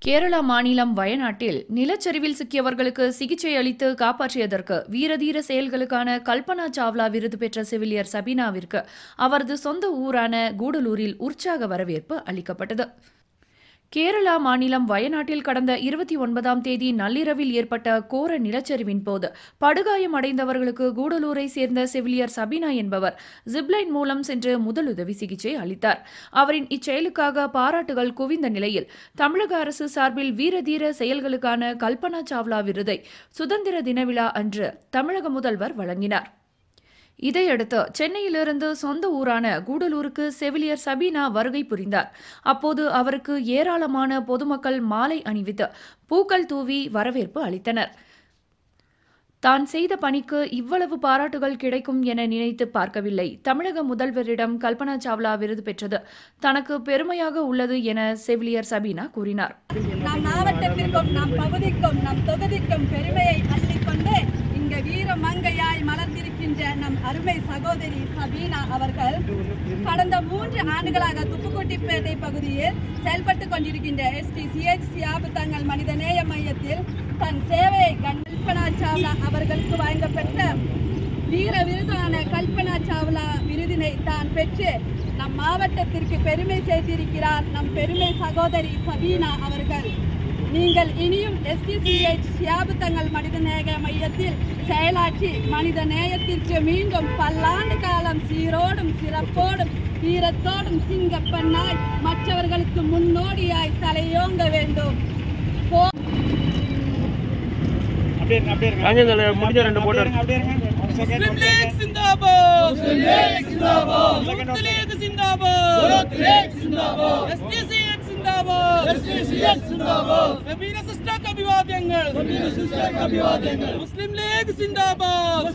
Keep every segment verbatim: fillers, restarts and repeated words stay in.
கேரளா மாநிலம் வயநாட்டில் நிலச்சரிவில் சிக்கியவர்களுக்கு சிகிச்சை அளித்து காப்பாற்றியதற்கு வீரதீர செயல்களுக்கான கல்பனா சாவ்லா விருது பெற்ற செவிலியர் சபீனாவிற்கு அவரது சொந்த ஊரான கூடலூரில் உற்சாக வரவேற்பு அளிக்கப்பட்டது. கேரளா மாநிலம் வயநாட்டில் கடந்த இருபத்தி ஒன்பதாம் தேதி நள்ளிரவில் ஏற்பட்ட கோர நிலச்சரிவின் போது படுகாயம் அடைந்தவர்களுக்கு கூடலூரை சேர்ந்த செவிலியர் சபீனா என்பவர் ஜிப்லைன் மூலம் சென்று முதலுதவி சிகிச்சை அளித்தார். அவரின் இச்செயலுக்காக பாராட்டுகள் குவிந்த நிலையில் தமிழக அரசு சார்பில் வீரதீர செயல்களுக்கான கல்பனா சாவ்லா விருதை சுதந்திர தின விழா அன்று தமிழக முதல்வர் வழங்கினார். இதையடுத்து சென்னையிலிருந்து சொந்த ஊரான கூடலூருக்கு செவிலியர் சபீனா வருகை புரிந்தார். அப்போது அவருக்கு ஏராளமான பொதுமக்கள் மாலை அணிவித்து பூக்கள் தூவி வரவேற்பு அளித்தனர். தான் செய்த பணிக்கு இவ்வளவு பாராட்டுகள் கிடைக்கும் என நினைத்து பார்க்கவில்லை. தமிழக முதல்வரிடம் கல்பனா சாவ்லா விருது பெற்றது தனக்கு பெருமையாக உள்ளது என செவிலியர் சபீனா கூறினார். நம் மாவட்டத்திற்கும் நம் பகுதிக்கும் நம் தொகுதிக்கும் பெருமையை அள்ளிக்கொண்டு இங்க வீர மங்கையாய் மலர்ந்திருக்கின்ற நம் அருமை சகோதரி சபீனா அவர்கள் கடந்த மூன்று ஆண்டுகளாக துப்புக்குட்டிப்பேட்டை பகுதியில் செயல்பட்டுக் கொண்டிருக்கின்ற எஸ் டி சி எச் சியாபு தங்கள் மனிதநேய மையத்தில் தன் சேவையை கல்பனா சாவ்லா அவர்களுக்கு வழங்கப்பட்ட வீர விருதான கல்பனா சாவ்லா விருதினை தான் பெற்று நம் மாவட்டத்திற்கு பெருமை சேர்த்திருக்கிறார் நம் பெருமை சகோதரி சபீனா அவர்கள். நீங்கள் இனியும் எஸ் டி சி எச் சியாபு தங்கள் மனிதநேய மையத்தில் செயலாற்றி மனித நேயத்திற்கு மீண்டும் பல்லாண்டு காலம் சீரோடும் சிறப்போடும் வீரத்தோடும் சிங்கப்பெண்ணாய் மற்றவர்களுக்கு முன்னோடியாய் தலையோங்க வேண்டும். मुस्लिम लीग जिंदाबाद,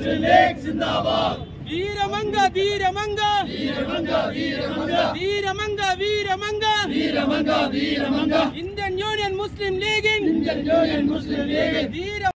वीरमंगा वीरमंगा वीरमंगा वीरमंगा वीरमंगा वीरमंगा इंडियन यूनियन मुस्लिम लीग इंडियन यूनियन मुस्लिम लीग वीर